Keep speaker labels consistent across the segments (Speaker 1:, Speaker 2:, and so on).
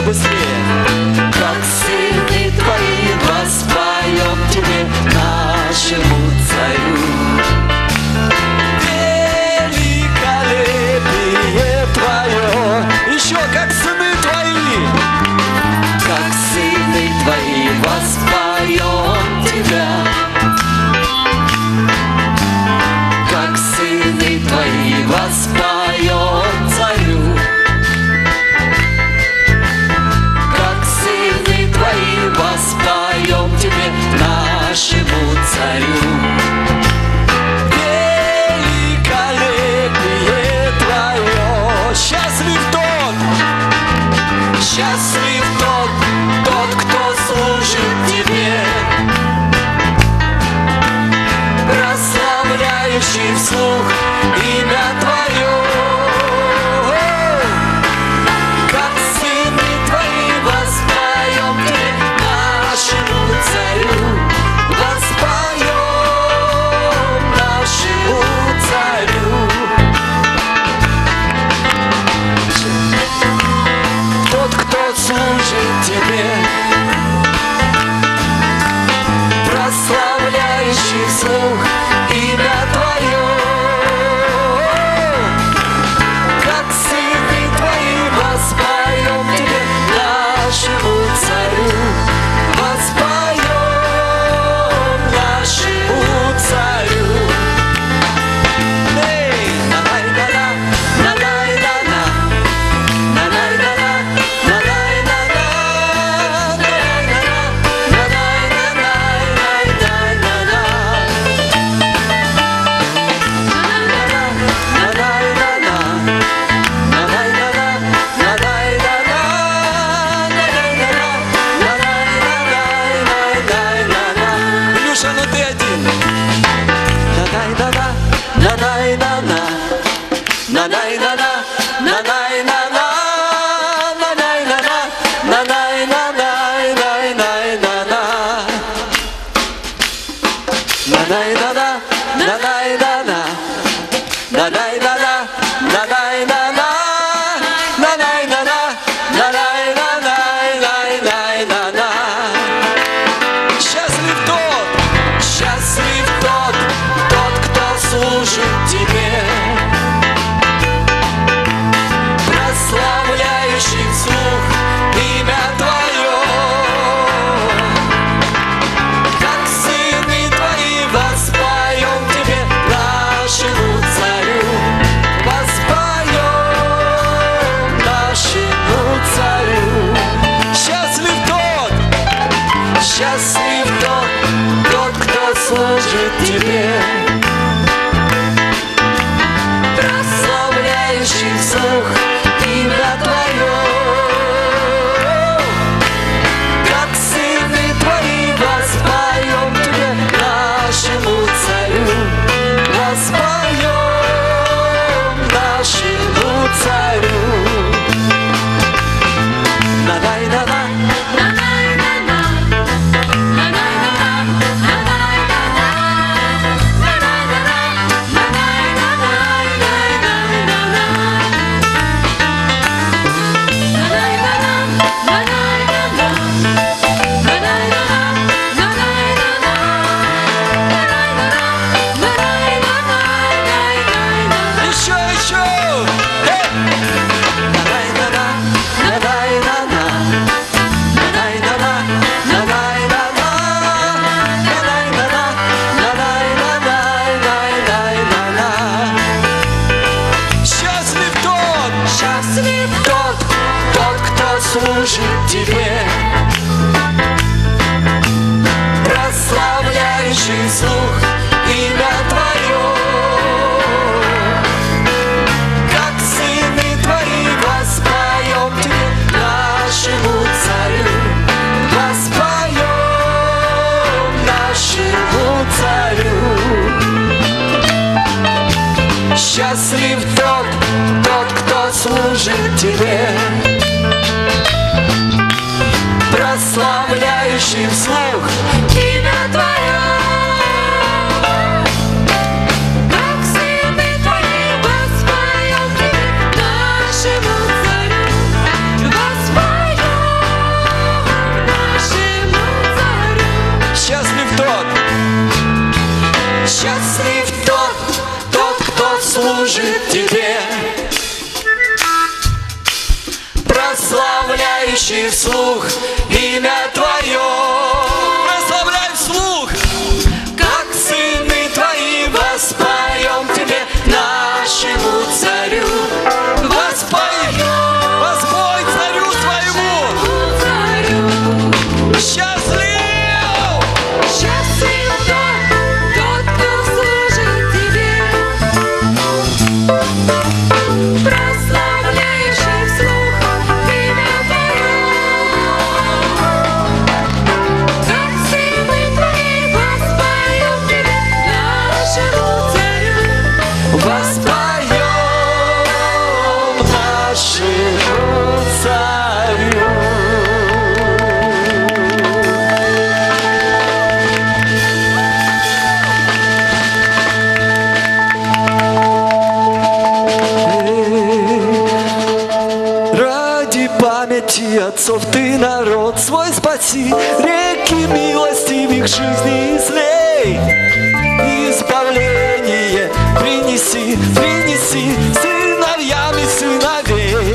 Speaker 1: быстрее.
Speaker 2: Как сыны твои воспоем тебе, нашему царю.
Speaker 1: Великолепие твое. Еще как сыны твои.
Speaker 2: Как сыны твои воспоем тебя. Как сыны твои воспоем царю. Как сыны твои воспоем тебе, нашему царю.
Speaker 1: Великолепие твое. Счастлив тот, кто служит тебе, прославляющий вслух имя твое. Как сыны твои воспоем тебе, нашему царю. Воспоем нашему царю. Тот, кто служит тебе, прославляющий вслух имя твое. Как сыны твои воспоем тебе, нашему царю. Воспоем нашему царю. Эй, на-най-на-на, на-най-на-на, на-най-на-на, на-най-на-на, Илюша, ну ты один. На-най-на-на, на-най-на-на, на-най-на-на, на-най-на-на, на-най-на-на, на-най-на-на, на-най-на-на. На-най-на-на, на-най-на-на, на-най-на-на, на-най-на-на, на-най-на-на, на-най-на-на, на-най-на-на. Счастлив тот, кто служит тебе, прославляющий вслух имя твое. Как сыны твои воспоем тебе, нашему царю. Воспоем нашему царю. Счастлив тот, кто служит тебе, прославляющий вслух имя твое. Как сыны твои воспоем тебе, нашему царю. Воспоем нашему царю. На-най-на-на, служит тебе, прославляющий вслух имя твое. Как сыны твои воспоем тебе, нашему царю. Воспоем нашему царю. Счастлив тот, кто служит тебе, прославляющий вслух имя твое. Как сыны твои воспоем тебе, нашему царю. Воспоем
Speaker 2: прославляющий вслух имя Твое.
Speaker 1: Прославляй вслух.
Speaker 2: Как сыны Твои воспоем Тебе, нашему Царю.
Speaker 1: Воспой царю своему. Счастлив!
Speaker 2: Счастлив тот, кто служит Тебе, прославляющий вслух имя Твое. Как сыны Твои воспоем Тебе, нашему Царю.
Speaker 1: Воспоем нашему царю. Ради памяти отцов ты народ свой спаси, реки милостивых жизни излей. Избавление принеси, принеси сыновьям и сыновей.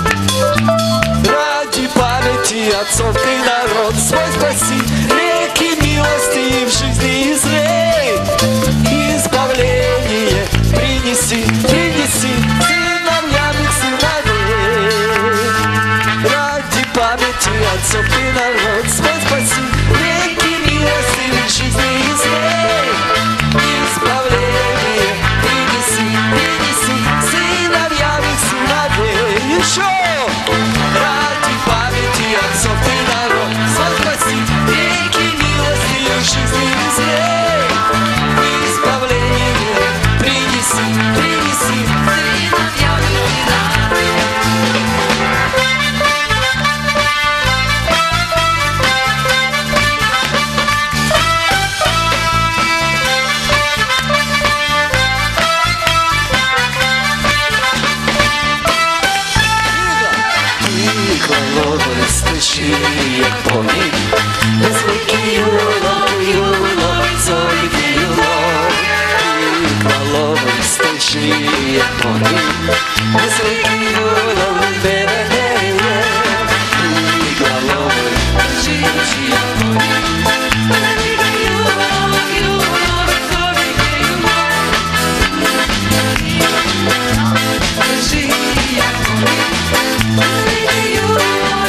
Speaker 1: Ради памяти отцов ты народ свой спаси, реки милости в жизни излей. Избавление принеси, принеси сыновьям и сыновей. Ради памяти отцов ты народ свой спаси, реки милости в жизни излей. Избавление принеси, принеси сыновьям и сыновей. Еще! Ради памяти отцов ты народ свой спаси, реки милости в жизни излей. Избавление принеси, принеси сыновьям и сыновей.
Speaker 2: Истощение помни, высокий you love, so big you love. Головы истощение помни, высокий you love, baby. Головы истощение помни, высокий you love, so big you love. Истощение помни, высокий you love.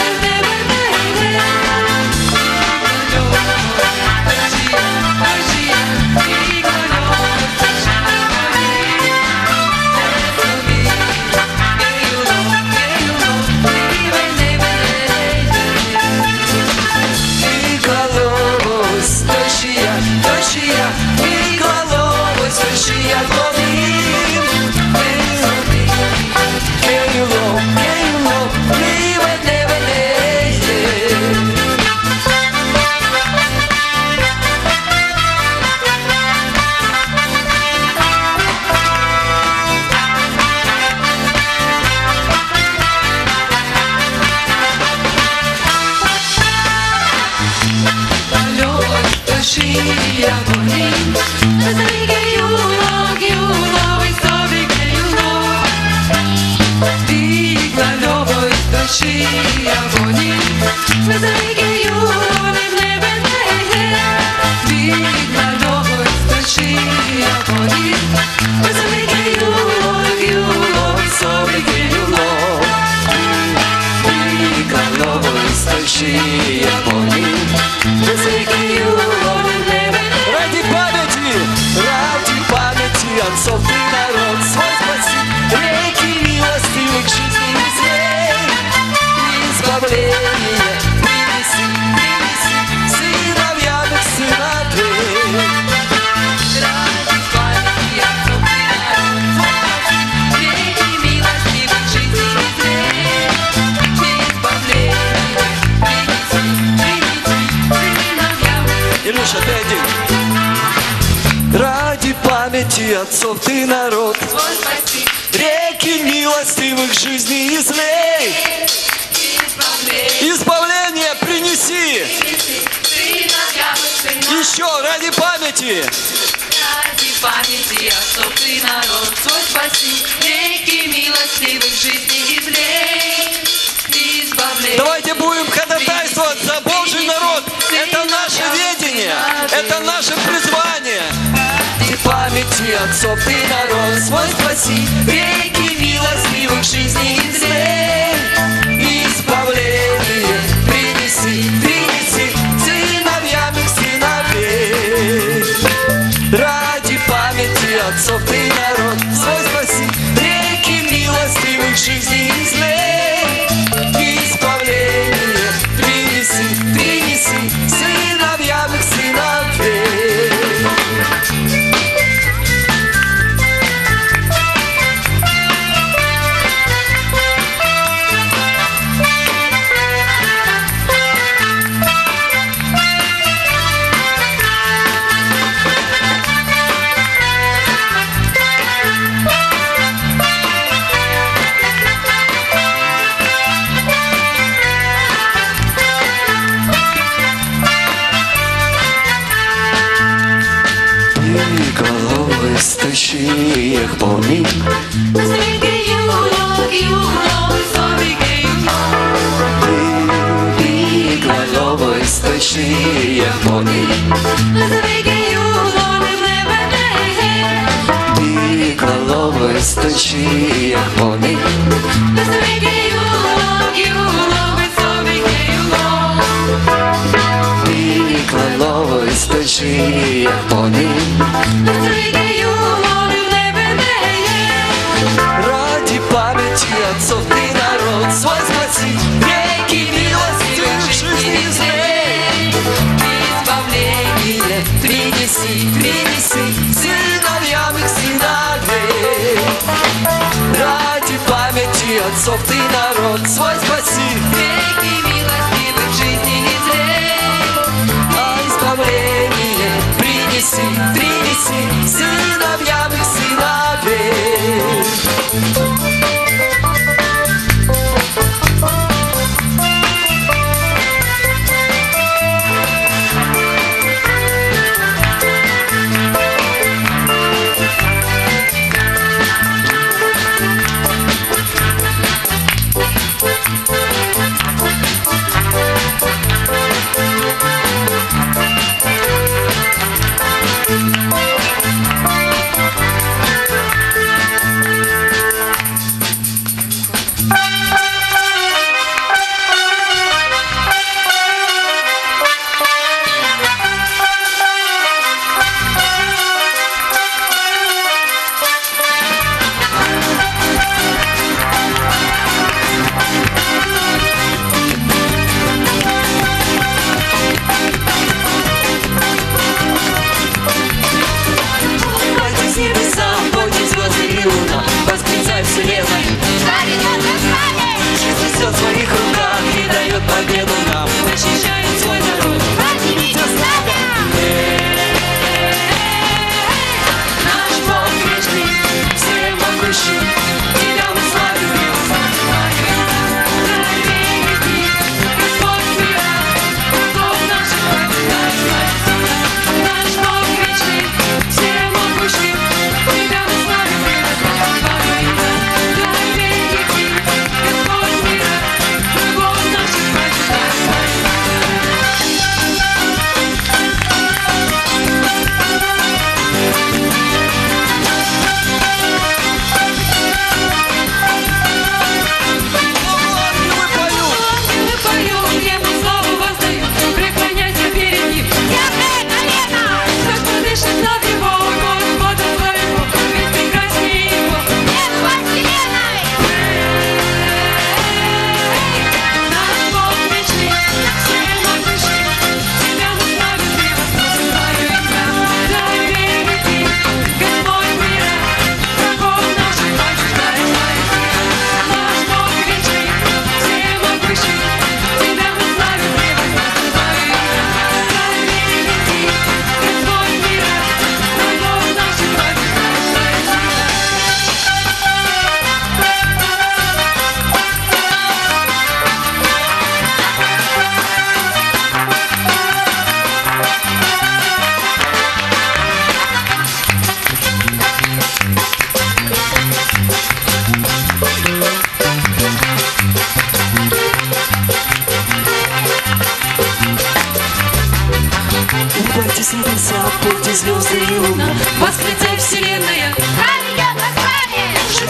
Speaker 1: Ради памяти отцов ты народ свой спаси, реки милостивых жизни излей. Избавление принеси, принеси сыновьям и сыновей.
Speaker 2: Ради памяти отцов ты народ свой спаси, реки милостивых жизни излей. Избавление принеси, принеси сыновьям.
Speaker 1: Илюша, ты один. Ради памяти отцов ты народ
Speaker 2: Свой спаси,
Speaker 1: реки милостивых жизни излей. Избавление принеси. Еще ради памяти.
Speaker 2: Ради памяти отцов ты народ свой спаси, реки милостивых жизни излей. Избавление.
Speaker 1: Давайте будем отцов ты народ свой спаси, реки милостивых жизни излей, избавление принеси, принеси сыновьям их сыновей. Ради памяти отцов ты народ свой спаси, реки милостивых жизни излей, избавление принеси, принеси сыновьям их сыновей. Головы стащи их помни, и головы стащи их помни, и головы стащи их помни. Головы стащи их помни. Ради памяти отцов ты народ свой спаси, реки милостивых жизни излей, избавление принеси, принеси сыновьям их сыновей. Ради памяти отцов ты народ свой спаси, реки милостивых жизни излей, избавление принеси, принеси сыновьям их сыновей.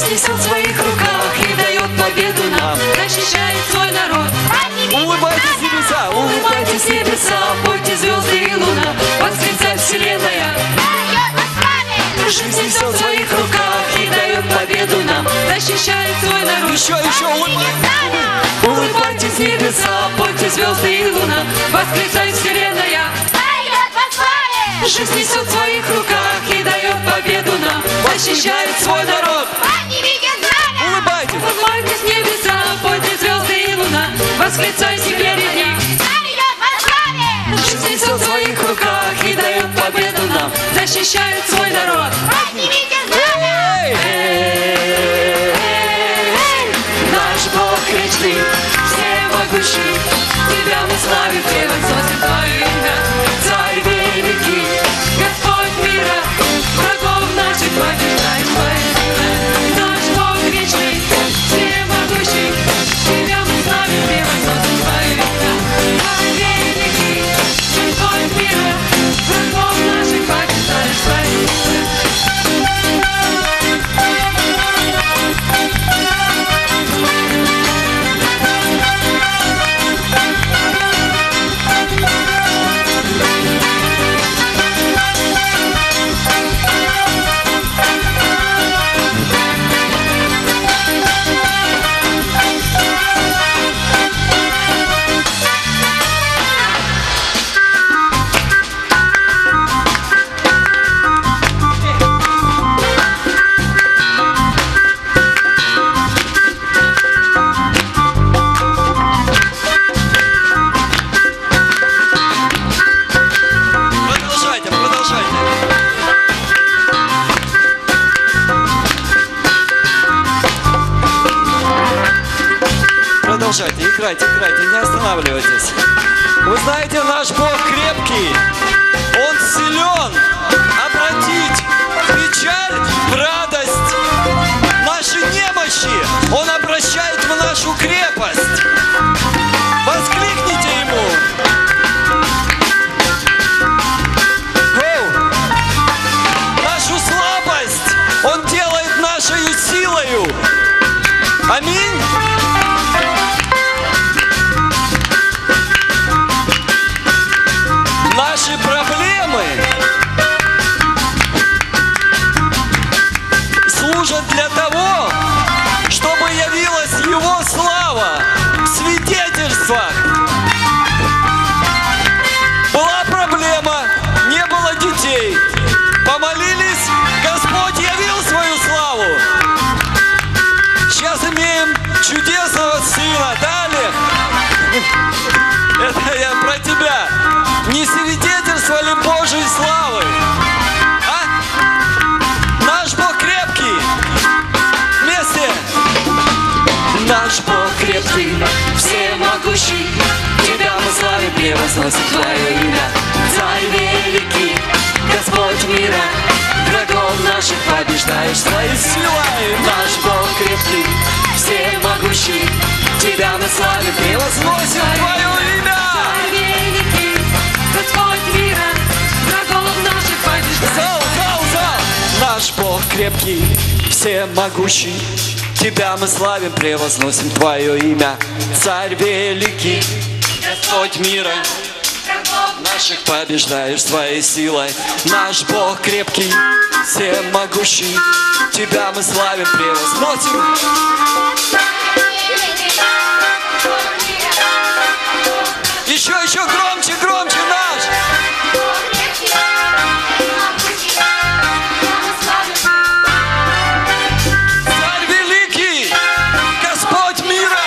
Speaker 2: Жизнь несет в своих руках и дает победу нам, защищает свой народ.
Speaker 1: Улыбайтесь, небеса,
Speaker 2: Улыбайтесь, небеса, пойте звезды и луна, восклицай вселенная. Жизнь несет в своих руках и дает победу нам, защищает свой народ.
Speaker 1: Еще,
Speaker 2: Улыбайтесь, небеса, пойте звезды и луна, восклицай вселенная. Жизнь несет в своих руках и дает победу нам, защищает свой народ.
Speaker 1: улыбайтесь.
Speaker 2: Улыбайтесь, небеса, пойте звезды и луна, восклицайте впереди. Жизнь несет в своих руках и дает победу нам, защищает свой народ. Наш Бог вечный, всемогущий, Тебя мы славим, превозносим Твое имя. Царь великий, Господь мира, врагов наших побеждаешь Твоим именем. Наш Бог вечный, всемогущий, Тебя мы славим, превозносим Твое имя. Царь великий, Господь мира, врагов наших побеждаешь Твоим именем.
Speaker 1: Продолжайте, играйте, не останавливайтесь. Вы знаете, наш Бог крепкий, Он силен обратить печаль в радость, наши немощи Он обращает в нашу крепость. Воскликните Ему. Нашу слабость Он делает нашей силою. Аминь. Наши проблемы служат для того, чтобы явилась Его слава в свидетельствах. Была проблема, не было детей. Помолились, Господь явил свою славу. Сейчас имеем чудесного сына. Далее. Это я про тебя. Не свидетельствовали Божьей славы. А? Наш Бог крепкий. Вместе.
Speaker 2: Наш Бог крепкий, всемогущий, Тебя мы славим, превозносим Твое имя. Царь великий, Господь мира, врагов наших побеждаешь Твоей силой. Наш Бог крепкий, всемогущий, Тебя мы славим, превозносим Твое имя. Царь великий, Господь мира, врагов наших побеждаешь.
Speaker 1: Зал. Наш Бог крепкий, всемогущий, Тебя мы славим, превозносим Твое имя. Царь великий, Господь мира, наших побеждаешь Своей силой. Наш Бог крепкий, всемогущий, Тебя мы славим, превозносим. Еще громче, наш. Царь великий, Господь мира.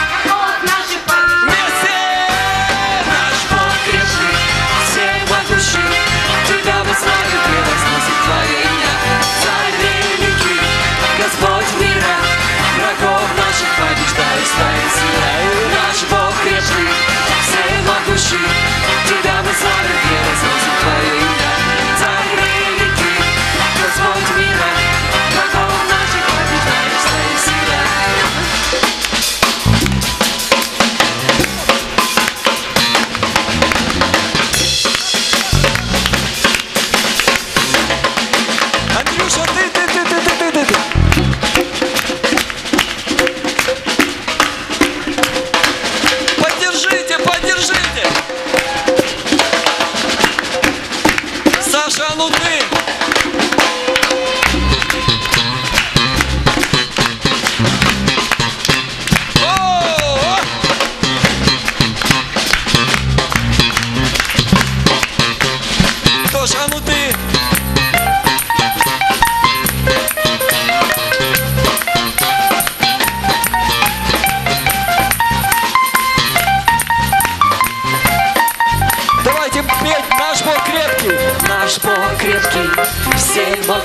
Speaker 1: Вместе.
Speaker 2: Наш Бог крепкий, всемогущий, Тебя мы славим, превозносим Твое имя. Царь великий, Господь мира, врагов наших побеждаешь Твоей силой. Наш Бог крепкий, всемогущий,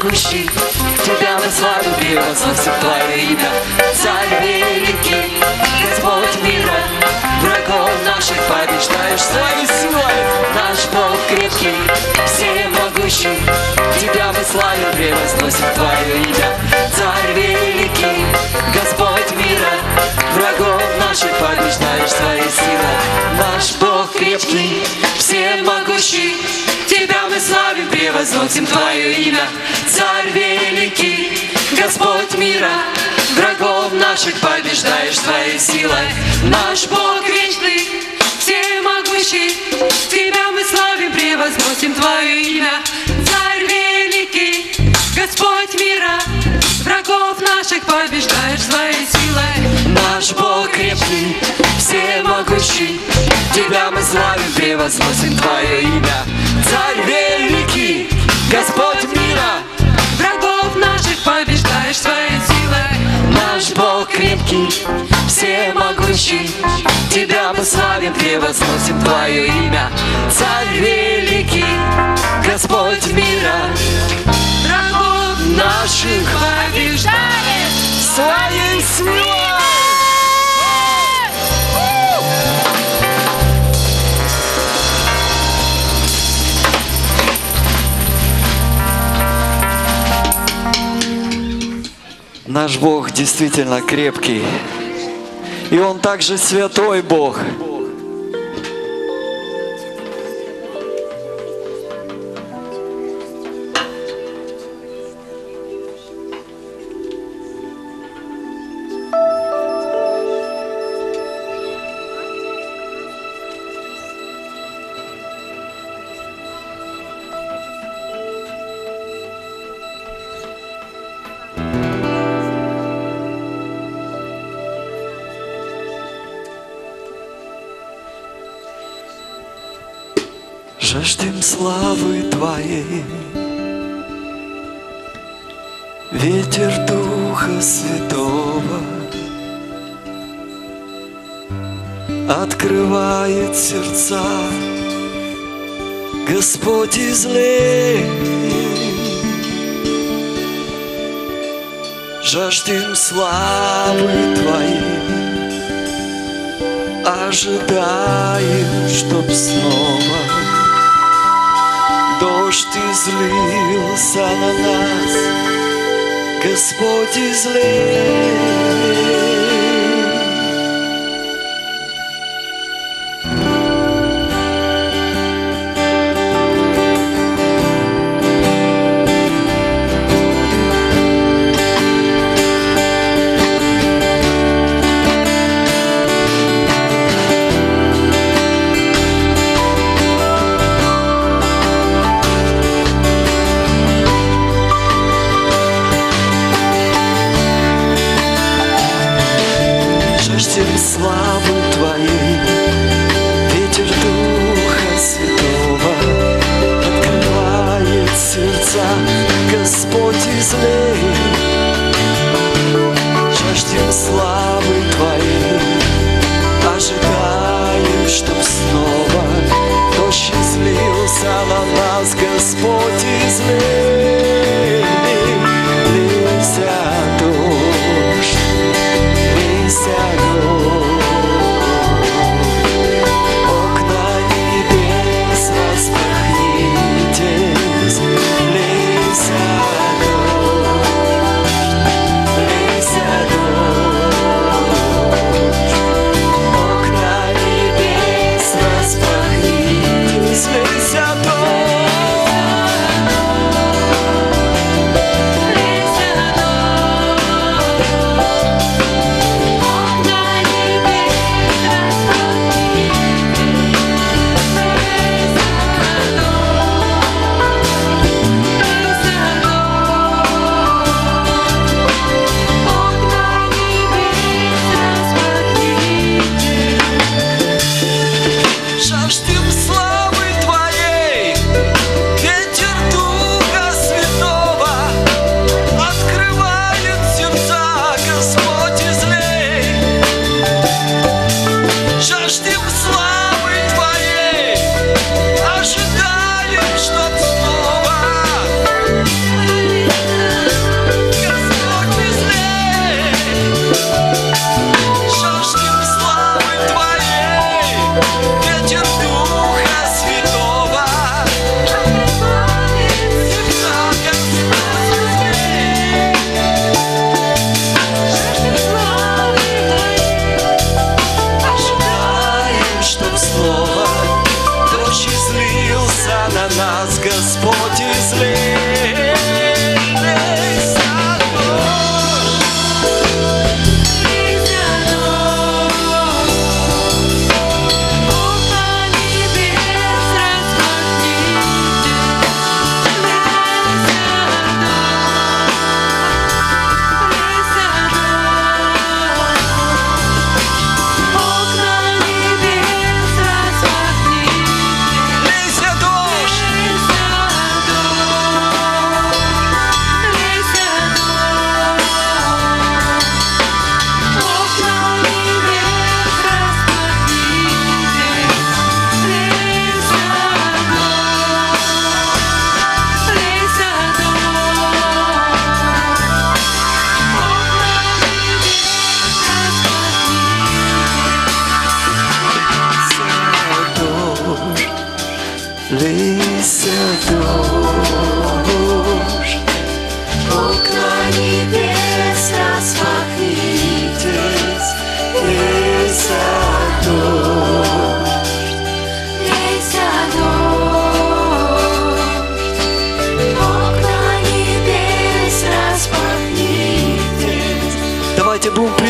Speaker 1: всемогущий, Тебя мы славим, превозносим Твое имя. Царь великий, Господь мира, врагов наших побеждаешь своей силой. Наш Бог крепкий, всемогущий, Тебя мы славим, превозносим Твое имя. Царь великий, Господь мира, врагов наших побеждаешь своей силой. Наш Бог крепкий, всемогущий, Тебя мы славим, превозносим Твое имя. Царь великий, Господь мира, врагов наших побеждаешь Твоей силой. Наш Бог вечный, всемогущий, Тебя мы славим, превозносим Твое имя. Царь великий, Господь мира, врагов наших побеждаешь Твоей силой. Наш Бог крепкий, всемогущий, Тебя мы славим, превозносим Твое имя. Царь великий, Господь мира, врагов наших побеждаешь Своей силой. Наш Бог крепкий, всемогущий, Тебя мы славим, превозносим Твое имя. Царь великий, Господь мира, врагов наших побеждаешь Своей силой. Наш Бог действительно крепкий, и Он также святой Бог. Жаждем славы Твоей, ветер Духа Святого открывает сердца, Господь излей. Жаждем славы Твоей, ожидаем, чтоб снова дождь излился на нас, Господь излей.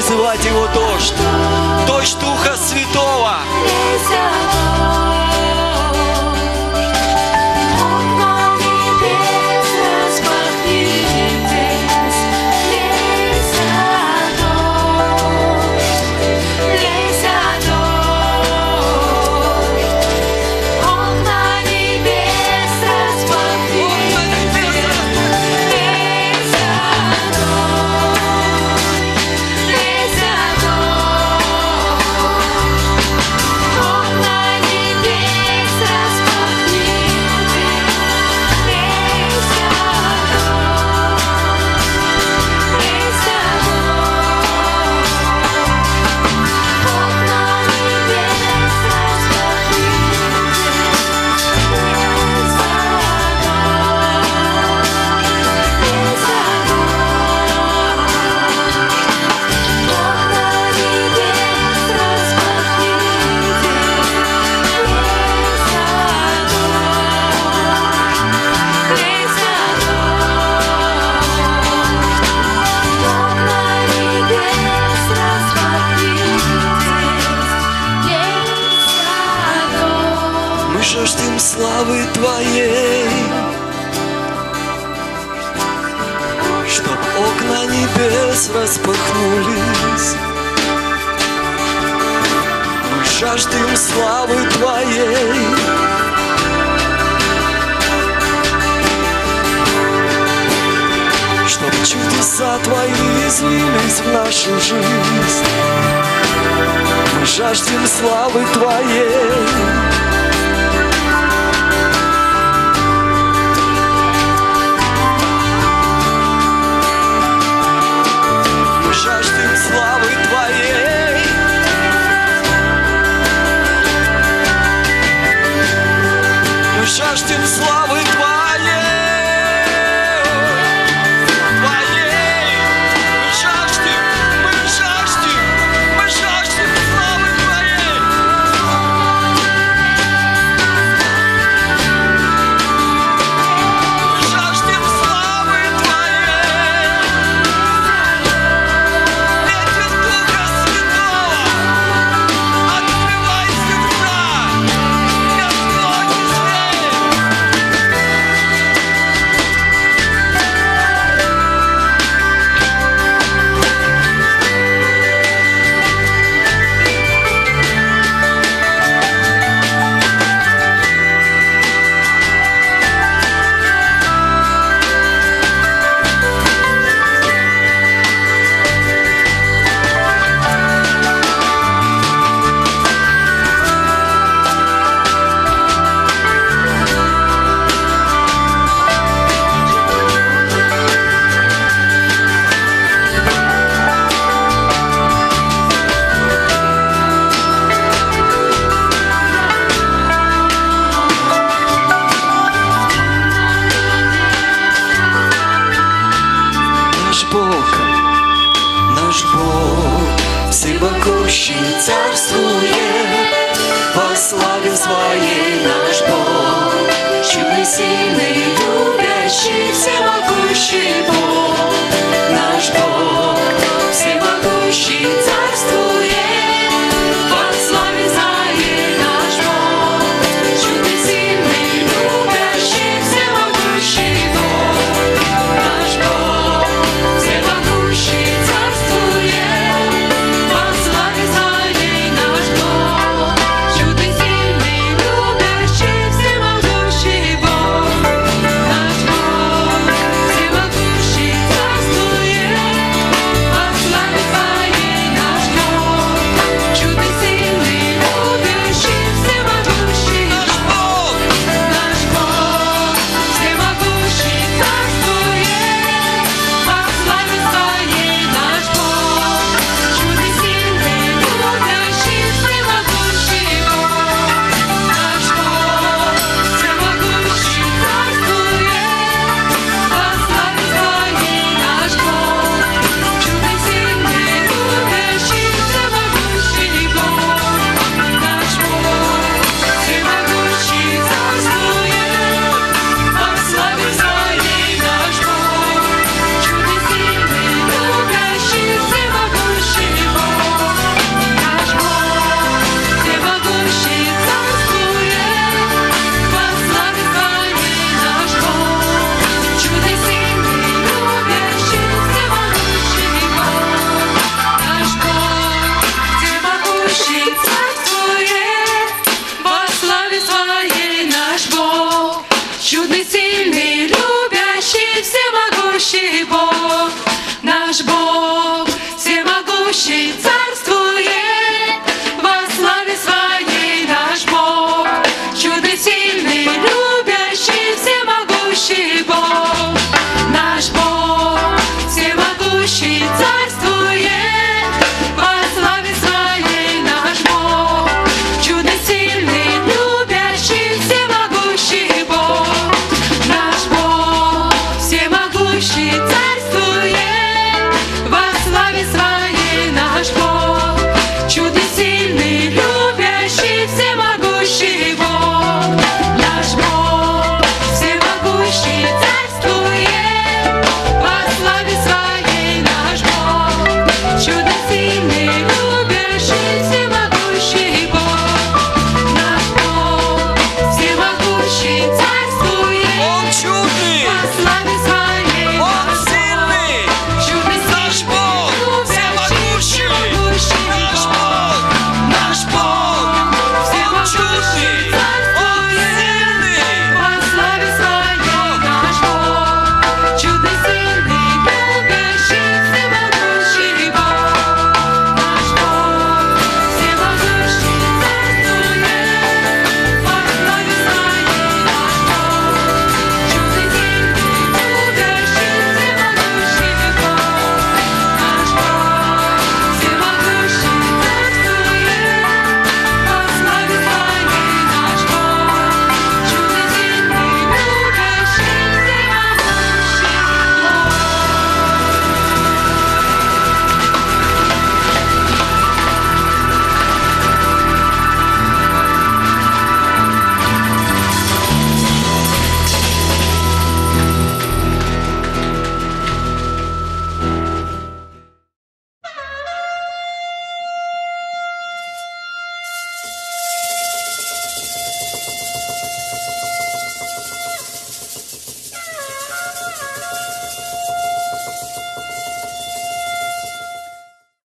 Speaker 1: называть его дождь. Дождь Духа Святого. Жаждем славы Твоей, чтоб окна небес распахнулись. Мы жаждем славы Твоей, чтоб чудеса Твои излились в нашу жизнь. Мы жаждем славы Твоей. Славы Твоей, мы жаждем славы Твоей, мы жаждем славы Твоей. Мы жаждем славы Твоей. Наш Бог, всемогущий царствует, во славе своей наш Бог, чудный, сильный, любящий, всемогущий Бог. Наш Бог, всемогущий царствует, во славе своей наш Бог, чудный, сильный, любящий, всемогущий Бог. Наш Бог, всемогущий царствует, во славе своей наш Бог, чудный, сильный, любящий, всемогущий Бог. Наш Бог, всемогущий
Speaker 2: Бог всемогущий царствует, во славе своей наш Бог, чудный, сильный, любящий, всемогущий Бог. Наш Бог всемогущий царствует,